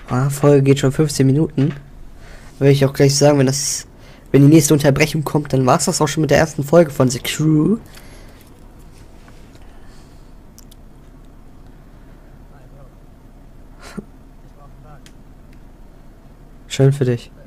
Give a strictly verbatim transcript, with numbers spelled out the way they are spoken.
Ah, Folge geht schon fünfzehn Minuten. Will ich auch gleich sagen, wenn das, wenn die nächste Unterbrechung kommt, dann war es das auch schon mit der ersten Folge von The Crew. Schön für dich.